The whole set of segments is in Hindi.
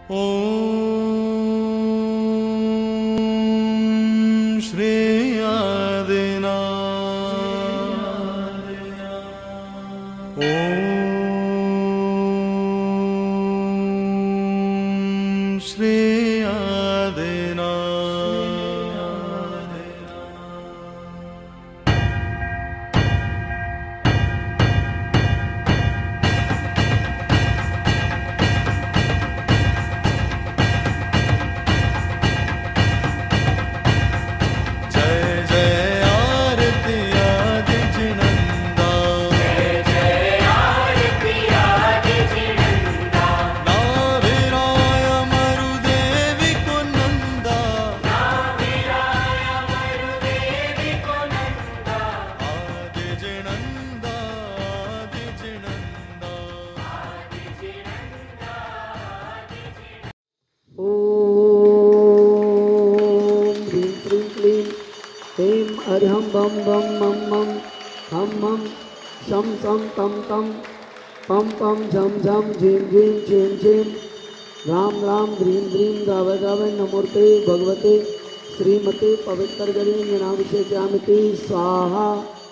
ओम श्री आदिनाथ। ओम श्री हरिहम बम बम मम मम हम मम शम सम तम तम पम पम झम झम झीम झीम झीम झीम राम राम ह्रीं ह्रीं द्रावय द्रावय नमोर्ते भगवते श्रीमते पवित्र गरीनाभिषेक्यामिति स्वाहा।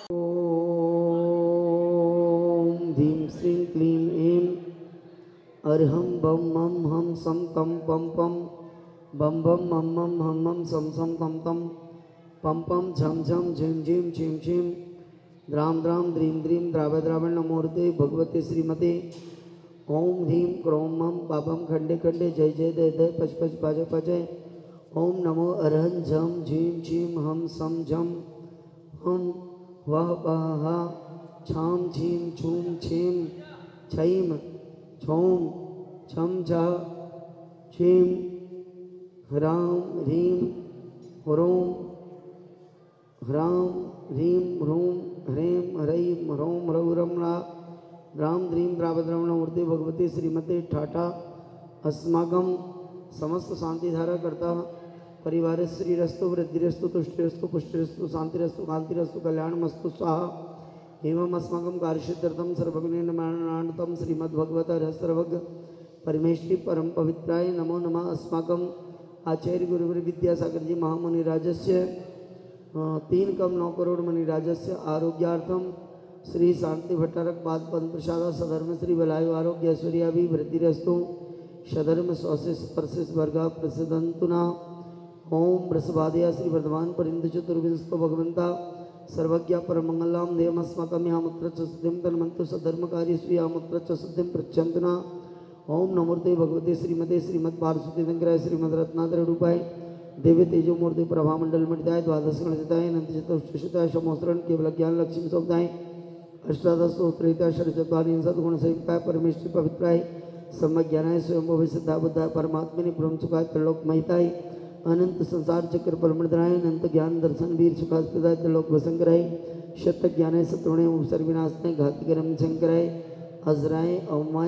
ओम ह्रीं श्रीं क्लीं ऐं अरहम बम मम हम सम तम पम पम बम बम मम मम हम मम सम सम तम तम पम पम झम झम झिम झिम झिम झिम द्राम द्राम ह्रीं ह्रीं द्रावय द्रावण नमोर्ते भगवते श्रीमते ओम ह्रीं क्रोम मम पापम खंडे खंडे जय जय दय दय पच पच पाजय पजय ओम नमो अरहं झम झीम झीम हम सम झम हम वह वहा छाम झीम छूम छीम छईम छोम छम झा छीम ह्राम ह्रीं ह्रोम ह्राम ह्रीं ह्रूम ह्रीं ह्रैं ह्रौं ह्रौरम राम ह्रीं द्रावद्रवणमूर्ति भगवती श्रीमती ठाठा अस्माकं समस्त शांतिधारा करता परिवार श्रीरस्तु वृद्धिरस्तु तुष्टिरस्तु पुष्टिरस्तु शांतिरस्तु कांतिरस्तु कल्याणमस्तु स्वाहा एवं अस्माकं कार्यसिद्ध्यर्थं सर्वज्ञानमाननार्थं श्रीमद्भगवत रहस्यभग परमेष्टि परम पवित्राय नमो नमः। अस्माकं आचार्य गुरुवर विद्यासागर जी महामुनि राजस्य 3,9 करोड़ मुनिराजस्य आरोग्यार्थम श्री शांति भट्टारक पाद पद प्रसाद सधर्म श्री बलायु आरोग्य ऐश्वर्याभिवृद्धिरस्तु सधर्म स्वशिष परशिष वर्गा प्रसिद्धंतुना ओम वृषभादया श्री वर्धमान परिंद चतुर्विंशतो भगवंता सर्वज्ञ परमंगलाम देवमस्माकं यामुत्र च सिद्धिं तन्मन्तु सधर्मकार्य स्वीयामुत्र च सिद्धिं पृच्छन्तुना ओम नमोर्ते भगवते श्रीमते श्रीमद्पार्श्वती शंकराय श्रीमद्रत्नात्र रूपाय दिव्य तेजोमूर्ति प्रभामंडल मटिताय द्वादश गणिताय अनंतशताय समोस्रण केवल ज्ञान लक्ष्मी सौदाय अष्टादश स्तोत्रिताय षट्चत्वारि सद्गुण संयुक्ताय परमेष्टि पवित्राय सम्यज्ञानाय स्वयं भविष्यद्धा बुद्धाय परमात्मनि ब्रह्मसुखाय त्रिलोकमहिताय अनंत संसार चक्र परमर्दनाय अनंत ज्ञान दर्शन वीर सुखास्पदाय त्रिलोक वसंकराय शत ज्ञानाय सत्वणे उपसर्विनाशनाय घातिकरम शंकराय अजराय अवमाय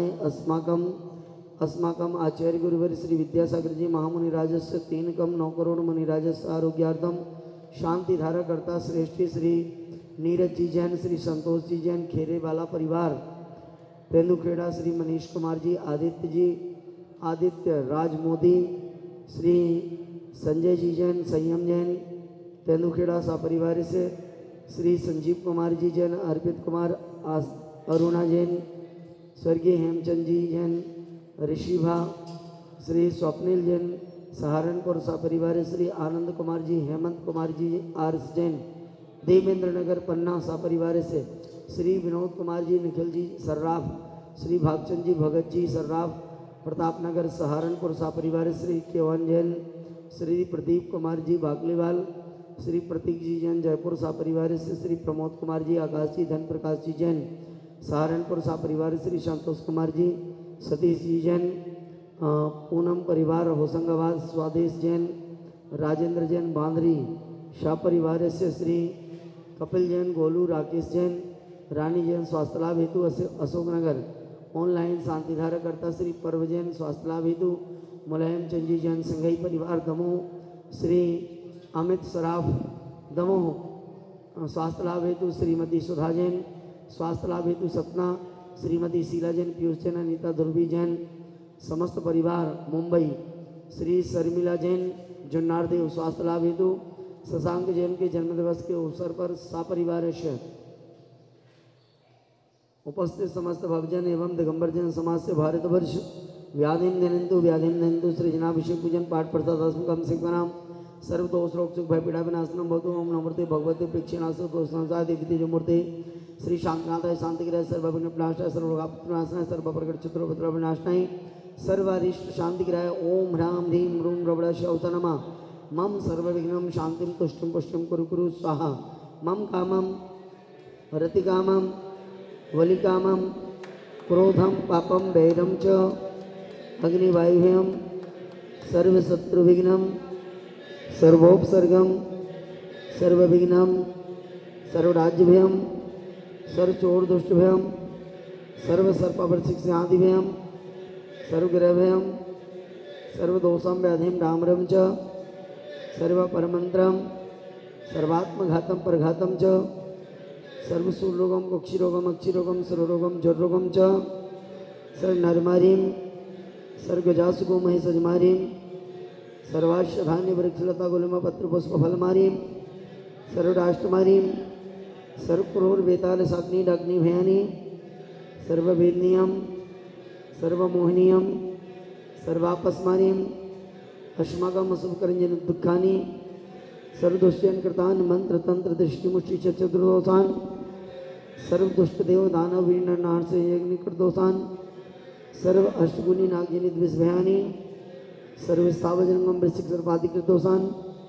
अस्माकम आचार्य गुरुवर श्री विद्यासागर जी महामुनि राजस्य 3,9 करोड़ मुनि राजस्य आरोग्यार्थम शांति धारा करता श्रेष्ठी श्री नीरज जी जैन श्री संतोष जी जैन खेरे वाला परिवार तेंदुखेड़ा श्री मनीष कुमार जी आदित्य राज मोदी श्री संजय जी जैन संयम जैन तेंदुखेड़ा सा परिवार से श्री संजीव कुमार जी जैन अर्पित कुमार अरुणा जैन स्वर्गीय हेमचंद जी जैन ऋषिभा श्री स्वप्निल जैन सहारनपुर सा परिवार श्री आनंद कुमार जी हेमंत कुमार जी आर्स जैन देवेंद्र नगर पन्ना सा परिवार से श्री विनोद कुमार जी निखिल जी सर्राफ श्री भागचंद जी भगत जी सर्राफ प्रतापनगर सहारनपुर सा परिवार श्री केवन जैन श्री प्रदीप कुमार जी बागलीवाल श्री प्रतीक जी जैन जयपुर सा परिवार से श्री प्रमोद कुमार जी आकाश जी धन प्रकाश जी जैन सहारनपुर सा परिवार श्री संतोष कुमार जी सतीश जी जैन पूनम परिवार होशंगाबाद स्वादेश जैन राजेंद्र जैन बांदरी शाह परिवार से श्री कपिल जैन गोलू राकेश जैन रानी जैन स्वास्थ्य लाभ हेतु अशोकनगर ऑनलाइन शांतिधारा करता श्री पर्व जैन स्वास्थ्य लाभ हेतु मुलायम चंद जी जैन संघई परिवार दमोह श्री अमित सराफ दमोह स्वास्थ्य लाभ हेतु श्रीमती सुधा जैन स्वास्थ्य लाभ हेतु सतना श्रीमती शीला जैन पीयूष जैन अनीता ध्रुवी जैन समस्त परिवार मुंबई श्री शर्मिला जैन जन्नार्देव स्वास्थ्य लाभ हेतु शशांक जैन के जन्मदिवस के अवसर पर सपरिवार उपस्थित समस्त भक्तजन एवं दिगंबर जन समाज से भारतवर्ष व्याधिम दनंतु श्री जनाभिषेक पूजन पाठ प्रसादात्मकम शिवनाम सर्व दोष रोग सुख भय पीड़ा विनाशनम भवतु ओम नमोते भगवते प्रेक्षणास संसार देवी जो मूर्ति श्री शांतिनाथाय शांतिग्रह सर्वविघ्न विनाशाय सर्वरोगापनाशनाय सर्व प्रकट चित्रोपद्रव विनाशनाय सर्वारिष्ट शांतिग्रह ओम ह्रां ह्रीं रूं रवणस्य औतनमा मम सर्वविघ्नं शांतिं तुष्टिं पुष्टिं कुरु कुरु स्वाहा मम कामं रतिकामं वलिकामं क्रोधं पापं वैरं च अग्निवायुभ्यं सर्वशत्रुविघ्नं सर्वोपसर्गं सर्वविघ्नं सर्वराज्यभ्यं सर्वचोरदुष्टभ्यं सर्वसर्पवर्षिक्ष्यादिभ्यं सर्वग्रहभ्यं सर्वदोषं व्याधिं डामरं च सर्वपरमन्त्रं सर्वात्मघातं परघातं च सर्वसूरोगं कुक्षिरोगम अक्षिरोगम सर्वरोगम जडरोगम च सर्वनरमारीं सर्वगजासुगो महेशजमारीं सर्वाश्वधान्य वृक्षलता गुलिमा पत्र पुष्प फलमारीं सर्वराष्ट्रमारीं सर्वक्रूरवेताल साग्नि डाग्नि भयानी सर्ववेदनीयं सर्वमोहनीयं सर्वापस्मारीं अस्माकम् अशुभकरञ्जन दुःखानि सर्वदुष्टयन् कृतान् मंत्र तंत्र दृष्टिमुष्टि चतुर्दोषान् सर्वदुष्टदेव दानव वीरनार्से यज्ञकृतदोषान् सर्व अष्टगुणी नागजनि द्विषभयानि सर्वस्थावजंगम वृश्चिक सर्पाधिकृतदोषान्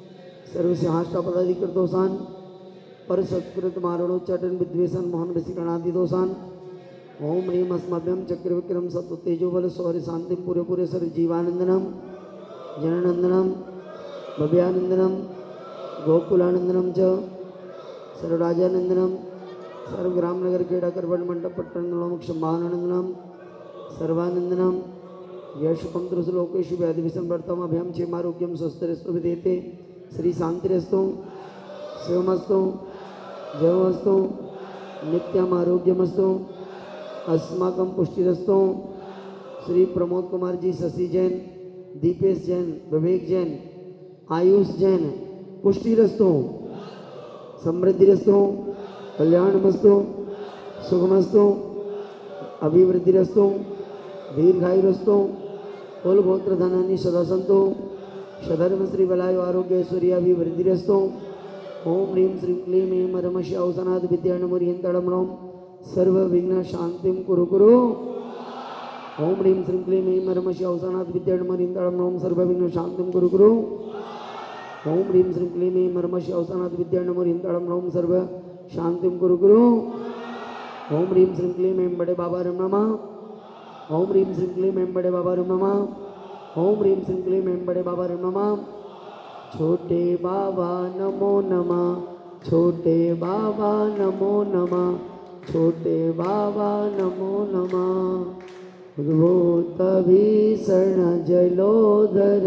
सर्वसिंहाष्टापदाधिकृतदोषान् पर सत्कृत मारणोच्चाटन विद्वेषण मोहन वशीकरणादिदोषान् ओम ह्रीं अस्मभ्यं चक्रविक्रम सत्व तेजोबल शौर्य शांति पूरे पूरे सर्व जीवानंदनम जननंदनम भव्यानंदनम गोकुलानंदनम च सर्वराजानंदनम सर्वग्रामनगर क्रीड़ा करवट मंडप पट्टनम क्षमानंदनम सर्वानंदनम यशपंत्र लोकेशु व्याधिविषम वर्तम अभ्यम क्षेमारोग्यम स्वस्थरस्तु विदेते श्री शांतिरस्तु शिवमस्तु जयमस्तु नित्यम आरोग्यमस्तु अस्माकं पुष्टिरस्तु श्री प्रमोद कुमार जी शशि जैन दीपेश जैन विवेक जैन आयुष जैन पुष्टिरस्तु समृद्धिरस्तु कल्याणमस्तु सुखमस्तु अभिवृद्धिरस्तु दीर्घायुरस्तु कुलगोत्र धनानि सदा सन्तु सधर्म श्री बलायु आरोग्य ऐश्वर्याभिवृद्धिरस्तु ओम ह्रीं श्रीं क्लीं ऐं रमस्य औसनाद विद्यानमुर्यन्तडम्रं सर्वविघ्न शांतिं कुरु कुरु ओम ह्रीं श्रीं क्लीं ऐं रमस्य औसनाद विद्यानमुर्यन्तडम्रं सर्वविघ्न शांतिं कुरु कुरु ओम ह्रीं श्रीं क्लीं ऐं रमस्य औसनाद विद्यानमुर्यन्तडम्रं सर्व शांतिं कुरु कुरु ओम ह्रीं श्रीं क्लीं ऐं बड़े बाबा रम नमः ओम ह्रीं श्रीं क्लीं ऐं बड़े बाबा रम नमः ओम ह्रीं श्रीं क्लीं ऐं बड़े बाबा रम नमः छोटे बाबा नमो नमः छोटे बाबा नमो नमः छोटे बाबा नमो नमः उद्भूत भीषण जलोदर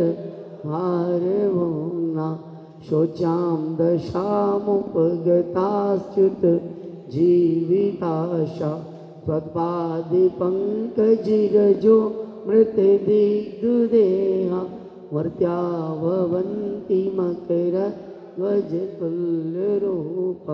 भारवोना शोचां दशामुपगताच्युत जीविताशा त्वत्पादि पंकजिरजो मृतदिग्धुदेहा वर्त्यावन्ति मकर ध्वजतुल्यरूपा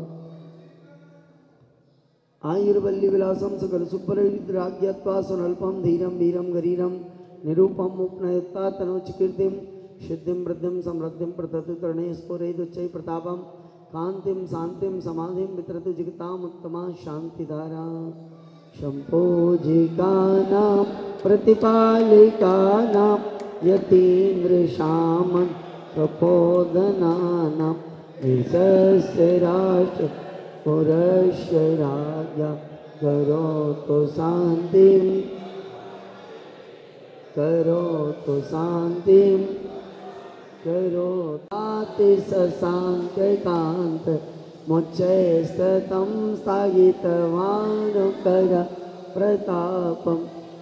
आयुर्वल्ली विलासं सकल सुपरिद्राज्ञत्वा सुनल्पं धीरं वीरं गरीरं निरूपम् उपनयत्ता तनोचिकीर्तिं सिद्धिं वृद्धिं समृद्धिं प्रततु तृणे स्फुरेदुच्चै प्रतापं कान्तिं शान्तिं समाधिं वितरतु जगतामुत्तमा शान्तिधारा शम्भोजिकानां प्रतिपालिकानां यतीन्द्रशामन् प्रपोदनानां विशस्य राष्ट्र पुरस्य राज्ञा करोतु शान्तिं करोतु शान्तिं करोताति शशाङ्ककान्त मुच्चैस्ततं स्थायितवानुकर प्रतापं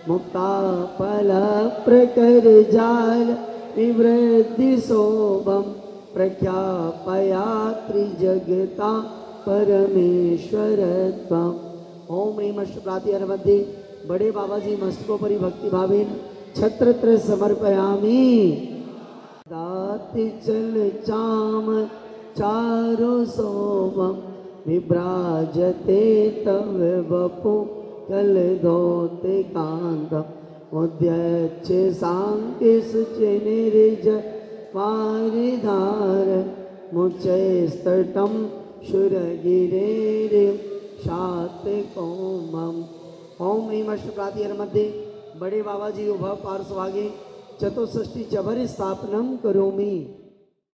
मुक्ताफलप्रकरजाल विवृद्धिशोभं प्रख्यापयात्रिजगता परमेश्वरत्वम् ओम ह्रीं अष्टप्राति अर्वद्धि बड़े बाबा जी मस्तकोपरि भक्ति भावेन छत्रत्र समर्पयामि। दाति चल चाम चारु सोमं विभ्राजते तव वपु कल धोते कांतम उद्यच्छ सांख्य सुचे निर्ज पारिधार मुचे स्तटम शुरगिरे शात कोमम। ओम ऐं अष्टप्रातिहर मध्ये बड़े बाबा जी उभा पार्श्वभागे चतुष्षष्टि जभर स्थापनम करोमि।